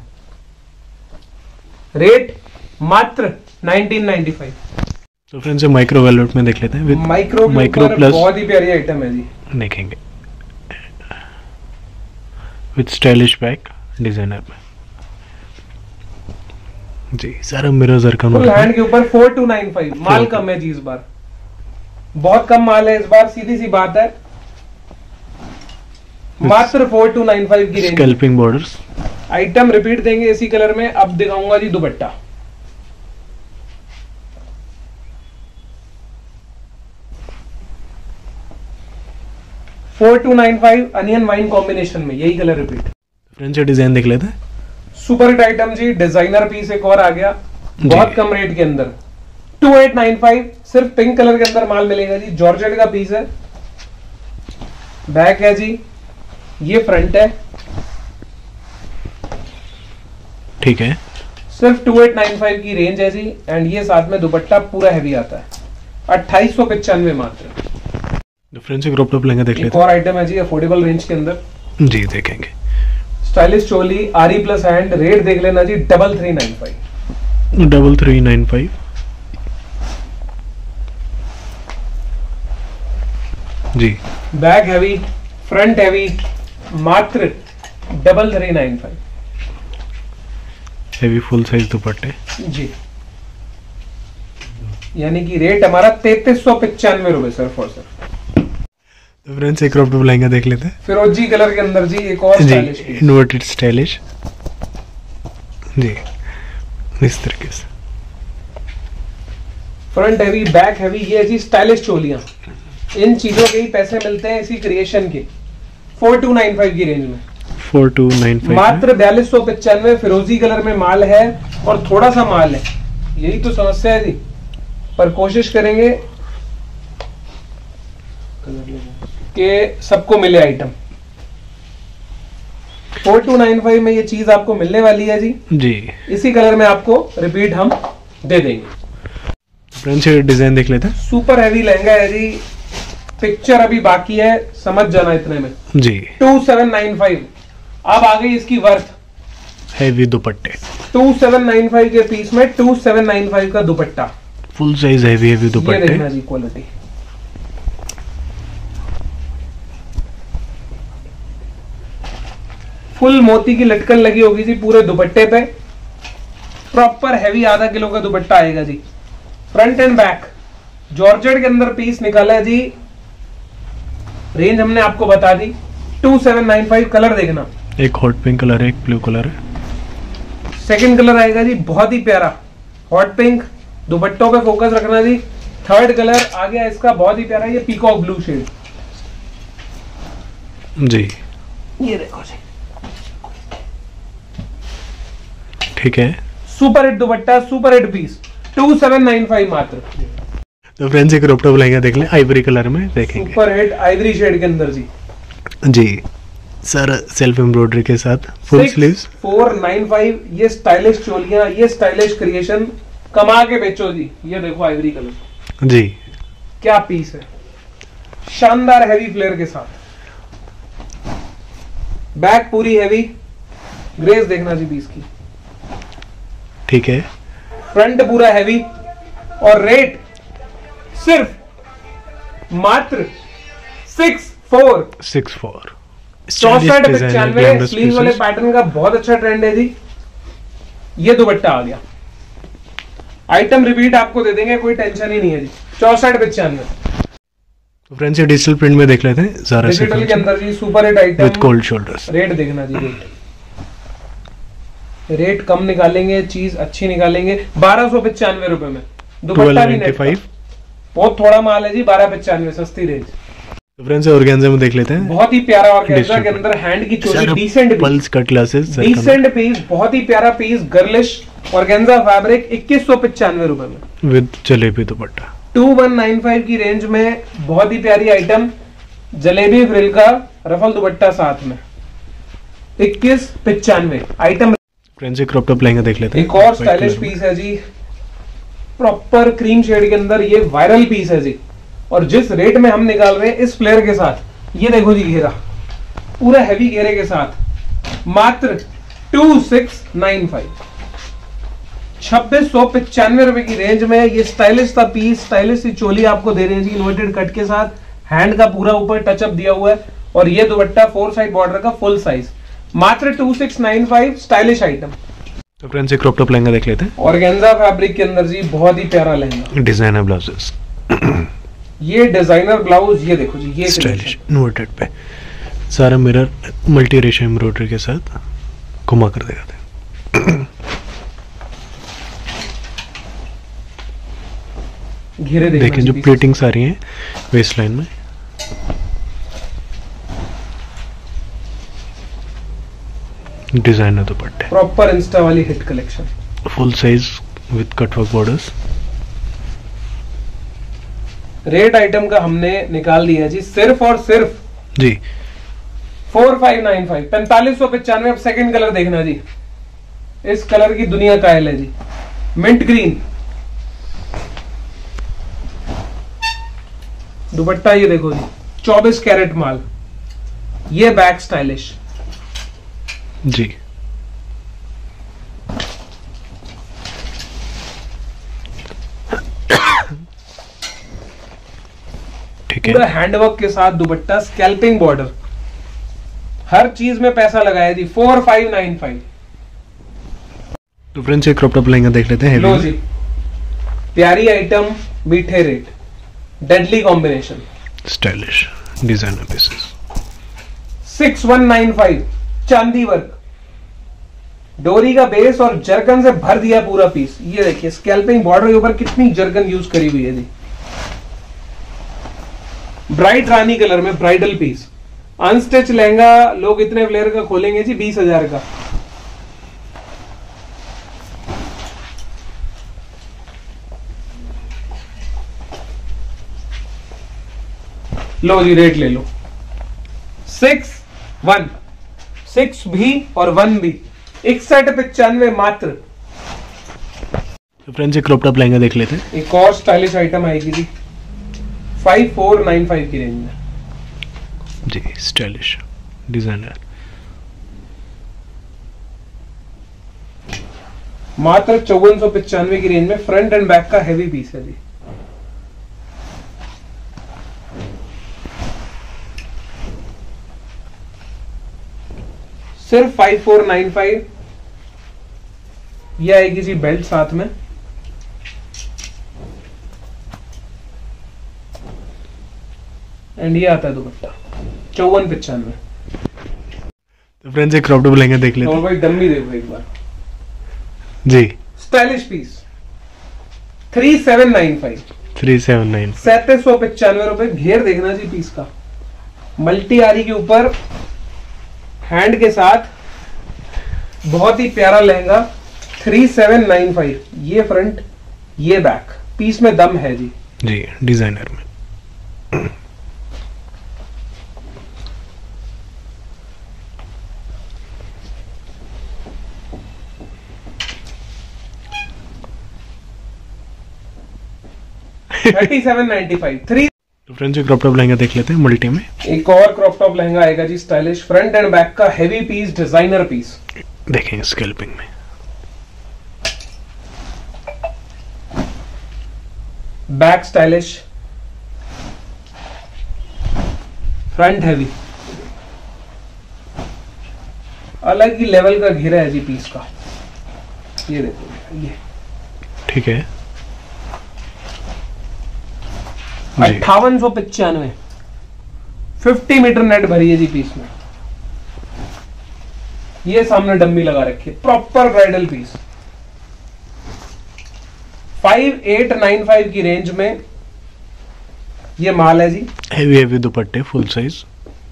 [SPEAKER 2] रेट मात्र नाइनटीन नाइनटी फाइव।
[SPEAKER 1] तो फ्रेंड्स ये माइक्रो वेलवेट में देख लेते हैं with
[SPEAKER 2] micro
[SPEAKER 1] micro
[SPEAKER 2] plus
[SPEAKER 1] plus
[SPEAKER 2] बहुत ही प्यारी आइटम है जी।
[SPEAKER 1] देखेंगे विद स्टाइलिश बैक डिजाइनर में जी। सारा मिरर जरकन
[SPEAKER 2] फुल हैंड के ऊपर फोर टू नाइन फाइव। माल कम है जी इस बार, बहुत कम माल है इस बार, सीधी सी बात है। मात्र फोर टू नाइन फाइव की range.
[SPEAKER 1] Scalloping borders,
[SPEAKER 2] item repeat देंगे इसी कलर में। अब दिखाऊंगा जी dupatta. Four two nine five onion wine combination में, यही कलर रिपीट।
[SPEAKER 1] फ्रेंड्स ये डिजाइन देख लेते हैं।
[SPEAKER 2] सुपर हिट आइटम जी, डिजाइनर पीस एक और आ गया बहुत कम रेट के अंदर। टू एट नाइन फाइव, सिर्फ पिंक कलर के अंदर माल मिलेगा जी। जॉर्जेट का पीस है, बैक है जी, ये फ्रंट है।
[SPEAKER 1] ठीक है।
[SPEAKER 2] सिर्फ टू एट नाइन फाइव की रेंज है जी। एंड ये साथ में दुपट्टा पूरा हैवी आता है, अट्ठाईस सौ पचानवे मात्र।
[SPEAKER 1] डिफरेंस क्रॉप टॉप लेंगे देख लेते
[SPEAKER 2] हैं। एक और आइटम है जी अफोर्डेबल रेंज के अंदर
[SPEAKER 1] जी, देखेंगे।
[SPEAKER 2] स्टाइलिश चोली आरी प्लस हैंड, रेट देख लेना जी double three nine five
[SPEAKER 1] double three nine five जी।
[SPEAKER 2] बैक हैवी, फ्रंट हैवी, मात्र double three nine five
[SPEAKER 1] heavy full size दुपट्टे
[SPEAKER 2] जी। यानी कि रेट हमारा तैतीस सौ पचानवे रुपए सिर्फ और सिर्फ।
[SPEAKER 1] तो फ्रेंड्स एक क्रॉप टॉप लहंगा देख लेते हैं
[SPEAKER 2] फिरोजी कलर के अंदर जी, एक और स्टाइलिश
[SPEAKER 1] जी, इन्वर्टेड स्टाइलिश जी, इस तरीके से
[SPEAKER 2] फ्रंट हैवी, बैक हैवी, ये जी स्टाइलिश चोलियां। इन चीजों के ही पैसे मिलते हैं इसी क्रिएशन के, फोर टू नाइन फाइव की रेंज में,
[SPEAKER 1] फोर टू नाइन फाइव
[SPEAKER 2] मात्र बयालीस सौ पचानवे। फिरोजी कलर में माल है और थोड़ा सा माल है, यही तो समस्या है जी, पर कोशिश करेंगे कि सबको मिले item. Four two nine five में ये चीज आपको मिलने वाली है जी
[SPEAKER 1] जी।
[SPEAKER 2] इसी कलर में आपको रिपीट हम दे देंगे।
[SPEAKER 1] फ्रेंड्स डिजाइन देख लेते हैं।
[SPEAKER 2] सुपर हैवी लहंगा है जी, पिक्चर अभी बाकी है, समझ जाना इतने में
[SPEAKER 1] जी।
[SPEAKER 2] Two seven nine five. अब आ गई इसकी वर्थ,
[SPEAKER 1] हैवी दुपट्टे
[SPEAKER 2] टू सेवन नाइन फाइव के पीस में टू सेवन नाइन फाइव का dupatta,
[SPEAKER 1] full size heavy heavy
[SPEAKER 2] ये
[SPEAKER 1] दुपट्टे
[SPEAKER 2] देखना जी क्वालिटी। फुल मोती की लटकन लगी होगी जी पूरे दुपट्टे पे, प्रॉपर हैवी आधा किलो का दुपट्टा आएगा जी। फ्रंट एंड बैक जॉर्जेट के अंदर पीस निकाला है जी, रेंज हमने आपको बता दी two seven nine five. Colour देखना,
[SPEAKER 1] एक हॉट पिंक कलर है, एक ब्लू कलर है,
[SPEAKER 2] सेकंड कलर आएगा जी बहुत ही प्यारा हॉट पिंक, दुपट्टों पे फोकस रखना जी। थर्ड कलर आ गया इसका बहुत ही प्यारा, ये पीकॉक ब्लू शेड
[SPEAKER 1] जी,
[SPEAKER 2] ये देखो जी,
[SPEAKER 1] ठीक है।
[SPEAKER 2] Super hit dupatta, super hit piece, two seven nine five मात्र।
[SPEAKER 1] तो फ्रेंड्स एक क्रॉप टॉप लहंगा देख लें, आइवरी कलर में देखेंगे।
[SPEAKER 2] सुपर हिट आइवरी शेड के अंदर जी
[SPEAKER 1] जी सर, सेल्फ एम्ब्रॉयडरी के साथ full sleeves,
[SPEAKER 2] four nine five. ये स्टाइलिश चोलियां, ये स्टाइलिश क्रिएशन, कमा के बेचो जी। ये देखो आइवरी कलर
[SPEAKER 1] जी,
[SPEAKER 2] क्या पीस है, शानदार हैवी फ्लेयर के साथ। बैक पूरी हैवी, ग्रेस देखना जी पीस की,
[SPEAKER 1] ठीक है।
[SPEAKER 2] फ्रंट पूरा हैवी, और रेट सिर्फ मात्र सिक्स फोर
[SPEAKER 1] सिक्स फोर
[SPEAKER 2] चौसठ पचानवे। स्लीव वाले पैटर्न का बहुत अच्छा ट्रेंड है जी। ये दुपट्टा आ गया, आइटम रिपीट आपको दे देंगे, कोई टेंशन ही नहीं है जी। चौसठ पचानवे।
[SPEAKER 1] तो फ्रेंड्स ये डिजिटल प्रिंट में देख लेते हैं, ज़ारा
[SPEAKER 2] डिजिटल के अंदर जी super hit item
[SPEAKER 1] with cold shoulders.
[SPEAKER 2] Rate देखना जी, रेट रेट कम निकालेंगे, चीज अच्छी निकालेंगे। बारह सौ पचानवे रुपए में दुपट्टा भी नेट का, बहुत थोड़ा माल है जी, बारह पचानवे सस्ती रेंज।
[SPEAKER 1] तो फ्रेंड्स ऑर्गेन्जा में देख लेते हैं,
[SPEAKER 2] बहुत ही प्यारा ऑर्गेन्जा के अंदर हैंड की choli, decent
[SPEAKER 1] pulse cut glasses,
[SPEAKER 2] decent piece, बहुत ही प्यारा पीस, गर्लिश ऑर्गेन्जा फैब्रिक, इक्कीस सौ पचानवे रुपए में
[SPEAKER 1] with jalebi dupatta,
[SPEAKER 2] two one nine five की रेंज में। बहुत ही प्यारी आइटम, जलेबी फ्रिल का रफल दुपट्टा साथ में, इक्कीस पचानवे आइटम।
[SPEAKER 1] फ्रेंड्स क्रॉप टॉप लहंगा देख लेते हैं,
[SPEAKER 2] एक और स्टाइलिश पीस है जी, प्रॉपर क्रीम शेड के अंदर, ये वायरल पीस है जी। और जिस रेट में हम निकाल रहे हैं इस फ्लेयर के साथ, ये देखो जी घेरा, पूरा हैवी घेरे के साथ, मात्र टू सिक्स नाइन फाइव, छब्बीस सौ पचानवे रुपए की रेंज में। ये स्टाइलिश सा पीस, स्टाइलिश सी चोली आपको दे रहे हैं जी, इन्वर्टेड कट के साथ, हैंड का पूरा ऊपर टचअप दिया हुआ है, और ये दुपट्टा फोर साइड बॉर्डर का फुल साइज, मात्र two six nine five. Stylish item.
[SPEAKER 1] तो फ्रेंड्स क्रॉप टॉप लहंगा देख लेते हैं,
[SPEAKER 2] ऑर्गेन्जा फैब्रिक के अंदर जी, बहुत ही प्यारा लहंगा,
[SPEAKER 1] डिजाइनर ब्लाउजेस,
[SPEAKER 2] ये डिजाइनर ब्लाउज, ये देखो जी, ये
[SPEAKER 1] स्टाइलिश इन्वर्टेड पे, सारा मिरर मल्टी रेशा एम्ब्रॉयडरी के साथ घुमा कर दिखाते हैं।
[SPEAKER 2] घेरे
[SPEAKER 1] देखें जो प्लेटिंग्स आ रही हैं वेस्ट लाइन में, डिजाइनर दुपट्टे,
[SPEAKER 2] प्रॉपर इंस्टा वाली hit collection,
[SPEAKER 1] full size with cutwork borders.
[SPEAKER 2] Rate item का हमने निकाल दिया जी सिर्फ और सिर्फ
[SPEAKER 1] जी
[SPEAKER 2] फोर फाइव नाइन फाइव, पैंतालीस सौ पचानवे। अब सेकेंड कलर देखना जी, इस कलर की दुनिया कायल है जी, मिंट ग्रीन। दुपट्टा ये देखो जी, चौबीस कैरेट माल। ये बैक स्टाइलिश
[SPEAKER 1] जी। ठीक है,
[SPEAKER 2] पूरा हैंडवर्क के साथ दुपट्टा, स्कैल्पिंग बॉर्डर, हर चीज में पैसा लगाया जी। Four five nine five.
[SPEAKER 1] तो फ्रेंड्स ये क्रॉप टॉप लहंगा देख लेते हैं।
[SPEAKER 2] लो जी, प्यारी आइटम, मीठे rate, deadly combination,
[SPEAKER 1] stylish designer pieces.
[SPEAKER 2] Six one nine five, चांदी वर्क, डोरी का बेस और जर्कन से भर दिया पूरा पीस। ये देखिए स्कैल्पिंग बॉर्डर के ऊपर कितनी जर्कन यूज करी हुई है जी। ब्राइट रानी कलर में ब्राइडल पीस, अनस्टिच लहंगा लोग इतने फ्लेयर का खोलेंगे जी बीस हजार का। लो जी, रेट ले लो, सिक्स वन, सिक्स भी और वन भी, इकसठ पचानवे मात्र।
[SPEAKER 1] तो फ्रेंड्स ये क्रॉप टॉप लहंगा देख लेते हैं।
[SPEAKER 2] एक और स्टाइलिश आइटम आएगी जी, फाइव फोर नाइन फाइव की रेंज में
[SPEAKER 1] जी, स्टाइलिश डिजाइनर,
[SPEAKER 2] मात्र चौवन सौ पचानवे की रेंज में। फ्रंट एंड बैक का हैवी पीस है जी। सिर्फ फाइव फोर नाइन फाइव। यह आएगी जी बेल्ट साथ में, एंड ये आता है दुपट्टा, चौवन पचानवे।
[SPEAKER 1] तो फ्रेंड्स ये क्रॉप टॉप लहंगा देख लेते
[SPEAKER 2] और
[SPEAKER 1] हैं।
[SPEAKER 2] भाई डम्मी देखो एक बार
[SPEAKER 1] जी,
[SPEAKER 2] stylish piece, three seven nine five,
[SPEAKER 1] three seven nine.
[SPEAKER 2] सैतीस सौ पचानवे रुपए। घेर देखना जी पीस का, मल्टी आरी के ऊपर हैंड के साथ, बहुत ही प्यारा lehenga, three seven nine five. ये फ्रंट, ये बैक, पीस में दम है जी।
[SPEAKER 1] जी, डिजाइनर में।
[SPEAKER 2] Thirty seven ninety five, three.
[SPEAKER 1] तो फ्रेंड्स ये क्रॉप टॉप लहंगा देख लेते हैं मल्टी में।
[SPEAKER 2] एक और क्रॉप टॉप लहंगा आएगा जी, स्टाइलिश, फ्रंट एंड बैक का हैवी पीस, डिजाइनर पीस।
[SPEAKER 1] देखें स्कैल्पिंग में,
[SPEAKER 2] बैक स्टाइलिश, फ्रंट हैवी, अलग ही लेवल का घेरा है जी पीस का। ये देखो, ये
[SPEAKER 1] ठीक है,
[SPEAKER 2] अट्ठावन सौ पचानवे, फिफ्टी मीटर नेट भरी है जी पीस में। ये सामने डम्मी लगा रखी है, proper bridal piece. Five eight nine five की रेंज में ये माल है जी।
[SPEAKER 1] हैवी हैवी दुपट्टे, फुल साइज,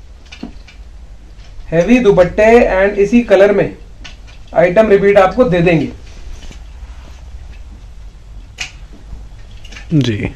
[SPEAKER 2] हैवी दुपट्टे, एंड इसी कलर में आइटम रिपीट आपको दे देंगे
[SPEAKER 1] जी।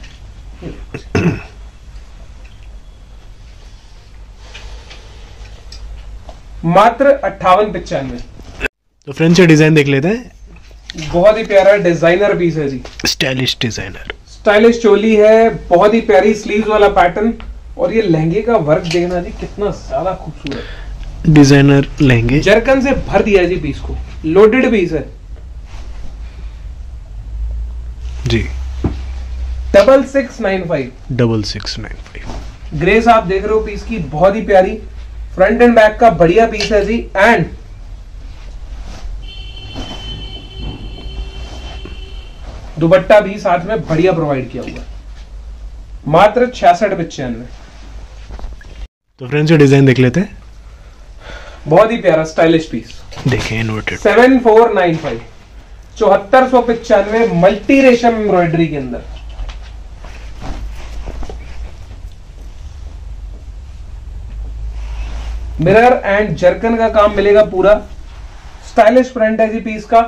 [SPEAKER 2] मात्र अट्ठावन पचानवे।
[SPEAKER 1] तो फ्रेंड्स ये डिजाइन देख लेते हैं।
[SPEAKER 2] बहुत ही प्यारा डिजाइनर पीस है जी,
[SPEAKER 1] स्टाइलिश डिजाइनर,
[SPEAKER 2] स्टाइलिश चोली है, बहुत ही प्यारी स्लीव्स वाला पैटर्न, और ये लहंगे का वर्क देखना जी कितना ज्यादा खूबसूरत।
[SPEAKER 1] डिजाइनर लहंगे,
[SPEAKER 2] जरकन से भर दिया है जी पीस को, लोडेड पीस है
[SPEAKER 1] जी।
[SPEAKER 2] Double six nine five,
[SPEAKER 1] double six nine five.
[SPEAKER 2] Grace आप देख रहे हो पीस की, बहुत ही प्यारी, फ्रंट एंड बैक का बढ़िया पीस है जी। एंड दुपट्टा भी साथ में बढ़िया प्रोवाइड किया हुआ है, मात्र छियासठ पचानवे।
[SPEAKER 1] तो फ्रेंड्स ये डिजाइन देख लेते हैं।
[SPEAKER 2] बहुत ही प्यारा स्टाइलिश पीस,
[SPEAKER 1] देखें inverted,
[SPEAKER 2] seven four nine five, चौहत्तर सौ पचानवे, मल्टी रेशम एम्ब्रॉयडरी के अंदर। मिरर एंड जर्कन का काम मिलेगा पूरा, स्टाइलिश फ्रंट है जी पीस का,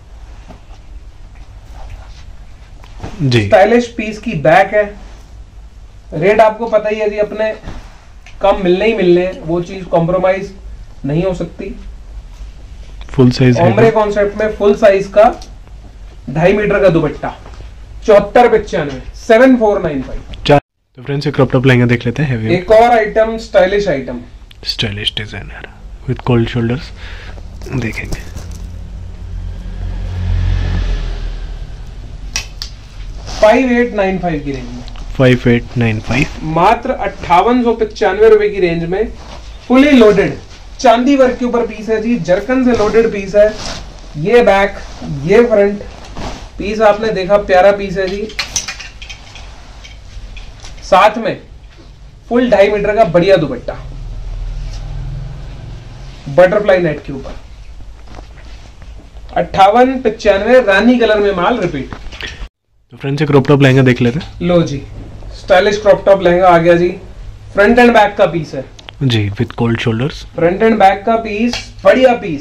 [SPEAKER 1] जी।
[SPEAKER 2] स्टाइलिश पीस की बैक है। रेट आपको पता ही है जी, अपने कम मिलने ही मिलने हैं, वो चीज कॉम्प्रोमाइज नहीं हो सकती।
[SPEAKER 1] फुल साइज
[SPEAKER 2] ओम्ब्रे कॉन्सेप्ट में फुल साइज का ढाई मीटर का दुपट्टा चौहत्तर पचानवे सेवन फोर नाइन फाइव।
[SPEAKER 1] तो फ्रेंड्स ये क्रॉप टॉप लहंगा देख लेते हैं हेवी
[SPEAKER 2] एक और item stylish item
[SPEAKER 1] stylish designer with cold shoulders देखेंगे।
[SPEAKER 2] फाइव एट नाइन फाइव की रेंज में
[SPEAKER 1] फाइव एट नाइन फाइव
[SPEAKER 2] मात्र अट्ठावन सौ पचानवे रुपए की रेंज में फुली लोडेड चांदी वर्क के ऊपर पीस है जी, जरकन से लोडेड पीस है। ये बैक ये फ्रंट पीस आपने देखा प्यारा पीस है जी, साथ में फुल ढाई मीटर का बढ़िया दुपट्टा बटरफ्लाई नेट के ऊपर अट्ठावन पचानवे रानी कलर में माल रिपीट।
[SPEAKER 1] तो फ्रेंड्स ये क्रॉप टॉप लहंगा देख लेते हैं।
[SPEAKER 2] लो जी स्टाइलिश क्रॉप टॉप लहंगा आ गया जी, फ्रंट एंड बैक का पीस है
[SPEAKER 1] जी with cold shoulders.
[SPEAKER 2] Front and back का पीस बढ़िया piece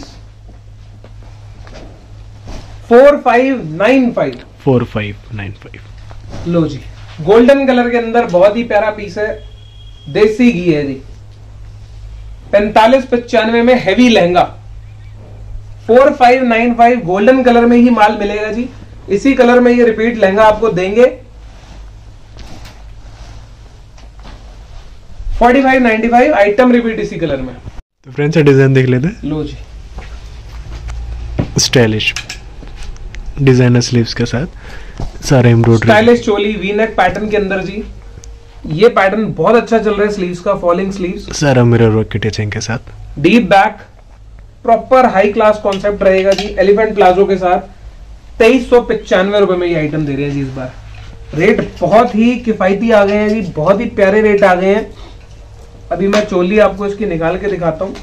[SPEAKER 2] four five nine five
[SPEAKER 1] four five nine five.
[SPEAKER 2] लो जी गोल्डन कलर के अंदर बहुत ही प्यारा पीस है, देसी घी है जी। पैंतालीस पचानवे में heavy lehenga four five nine five golden colour में ही माल मिलेगा जी। इसी कलर में ये रिपीट लहंगा आपको देंगे forty five ninety five item repeat इसी कलर में।
[SPEAKER 1] तो फ्रेंड्स ये डिजाइन देख लेते हैं।
[SPEAKER 2] लो जी
[SPEAKER 1] स्टाइलिश डिजाइनर स्लीव्स के साथ सारे embroidery
[SPEAKER 2] stylish choli V neck pattern के अंदर जी। ये पैटर्न बहुत अच्छा चल रहा है स्लीव्स का, फॉलिंग स्लीव्स
[SPEAKER 1] सारा मिरर वर्क की टचिंग के साथ
[SPEAKER 2] deep back proper high class concept रहेगा जी। एलिफेंट प्लाजो के साथ तेईस सौ पचानवे रुपए में ये आइटम दे रहे हैं जी। इस बार रेट बहुत ही किफायती आ गए हैं जी, बहुत ही प्यारे रेट आ गए हैं। अभी मैं चोली आपको इसकी निकाल के दिखाता हूं।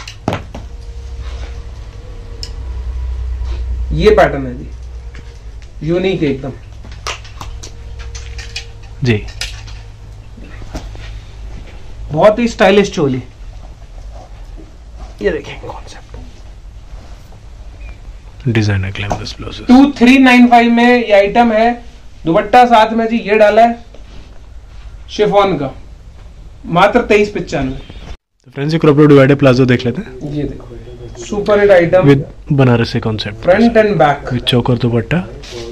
[SPEAKER 2] ये पैटर्न है जी, यूनिक एकदम
[SPEAKER 1] जी,
[SPEAKER 2] बहुत ही स्टाइलिश चोली। ये देखें concept
[SPEAKER 1] designer glamorous blouses
[SPEAKER 2] two three nine five में ये आइटम है। दुपट्टा साथ में जी ये डाला है शिफॉन का मात्र तेईस पचानवे।
[SPEAKER 1] तो फ्रेंड्स ये क्रॉप टॉप डिवाइडर प्लाजो देख लेते हैं
[SPEAKER 2] ये देखो super hit item
[SPEAKER 1] with Banarasi concept
[SPEAKER 2] front and back
[SPEAKER 1] with choker dupatta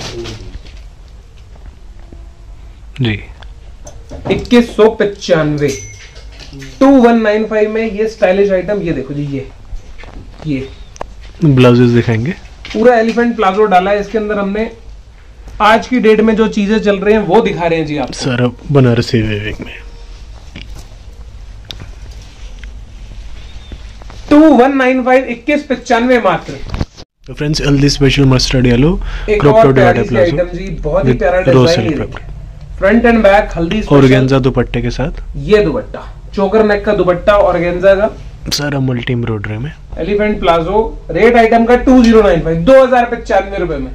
[SPEAKER 1] जी।
[SPEAKER 2] इक्कीस सौ पचानवे टू वन नाइन फाइव में ये स्टाइलिश आइटम। ये देखो जी ये ये
[SPEAKER 1] ब्लाउजेस दिखाएंगे।
[SPEAKER 2] पूरा एलिफेंट प्लाजो डाला है इसके अंदर हमने। आज की डेट में जो चीजें चल रही हैं वो दिखा रहे हैं जी आप।
[SPEAKER 1] सारा बनारसी वेविंग में
[SPEAKER 2] टू वन नाइन फाइव इक्कीस पचानवे मात्र।
[SPEAKER 1] तो friends haldi special mustard yellow
[SPEAKER 2] एक
[SPEAKER 1] क्रॉप
[SPEAKER 2] और
[SPEAKER 1] टॉप
[SPEAKER 2] प्यारी
[SPEAKER 1] डिवाइडर
[SPEAKER 2] सी
[SPEAKER 1] प्लाजो
[SPEAKER 2] आइटम जी, बहुत ही
[SPEAKER 1] with
[SPEAKER 2] प्यारा
[SPEAKER 1] raw
[SPEAKER 2] डिजाइन।
[SPEAKER 1] silk
[SPEAKER 2] ये
[SPEAKER 1] fabric।
[SPEAKER 2] Front and back haldi special
[SPEAKER 1] organza दुपट्टे के साथ
[SPEAKER 2] ये दुपट्टा चोकर नेक का दुपट्टा ऑर्गेन्जा का
[SPEAKER 1] सारा मल्टी एम्ब्रॉयडरी में
[SPEAKER 2] एलिफेंट प्लाजो। रेट आइटम का टू जीरो नाइन फाइव दो हजार पचानवे रुपए में।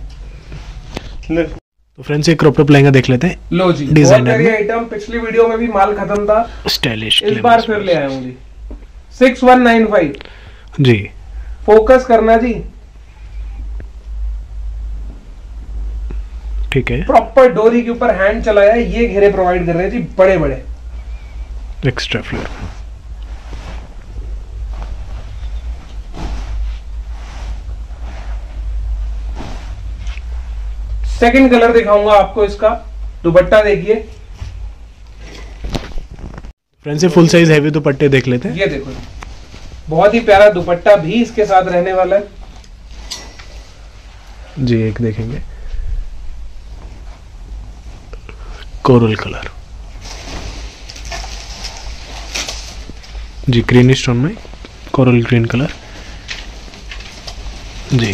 [SPEAKER 1] तो फ्रेंड्स ये क्रॉप टॉप लहंगा देख लेते हैं।
[SPEAKER 2] लो जी
[SPEAKER 1] डिजाइनर
[SPEAKER 2] बहुत प्यारी
[SPEAKER 1] में।
[SPEAKER 2] आइटम, पिछली वीडियो में भी माल खत्म था,
[SPEAKER 1] स्टाइलिश
[SPEAKER 2] इस बार फिर ले आया हूँ जी। सिक्स वन नाइन फाइव
[SPEAKER 1] जी।
[SPEAKER 2] फोकस करना जी,
[SPEAKER 1] ठीक है
[SPEAKER 2] प्रॉपर डोरी के ऊपर हैंड चलाया है। ये घेरे प्रोवाइड कर रहे हैं जी बड़े बड़े।
[SPEAKER 1] एक्स्ट्रा फ्लेयर
[SPEAKER 2] सेकंड कलर दिखाऊंगा आपको इसका। दुपट्टा देखिए,
[SPEAKER 1] फ्रेंड्स ये फुल साइज हैवी दुपट्टे देख लेते हैं।
[SPEAKER 2] ये देखो बहुत ही प्यारा दुपट्टा भी इसके साथ रहने वाला है
[SPEAKER 1] जी। एक देखेंगे कोरल कलर जी, ग्रीन स्टोन में कोरल ग्रीन कलर जी।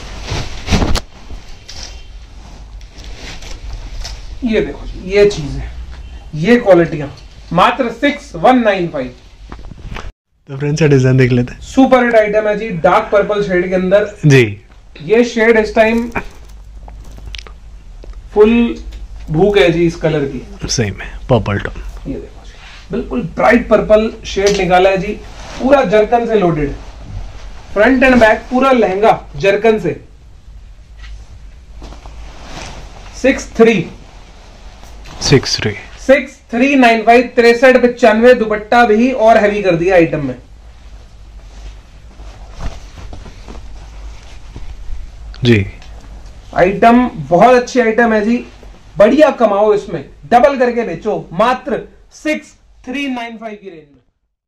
[SPEAKER 2] ये देखो जी, ये चीज है, ये क्वालिटियां मात्र सिक्स वन नाइन फाइव।
[SPEAKER 1] तो फ्रेंड्स ये डिजाइन देख लेते हैं।
[SPEAKER 2] सुपर हिट आइटम है जी, डार्क पर्पल शेड के अंदर।
[SPEAKER 1] जी
[SPEAKER 2] ये शेड इस टाइम फुल भूख है जी इस कलर की।
[SPEAKER 1] सही में पर्पल टोन।
[SPEAKER 2] ये देखो जी बिल्कुल ब्राइट पर्पल शेड निकाला है जी, पूरा जरकन से लोडेड। फ्रंट एंड बैक पूरा लहंगा जरकन से। Six three
[SPEAKER 1] six three
[SPEAKER 2] six three nine five तिरसठ पचानवे। दुपट्टा भी और हैवी कर दिया आइटम में।
[SPEAKER 1] जी।
[SPEAKER 2] आइटम बहुत अच्छी आइटम है जी, बढ़िया कमाओ इसमें, डबल करके बेचो मात्र सिक्स थ्री नाइन फाइव की रेंज में।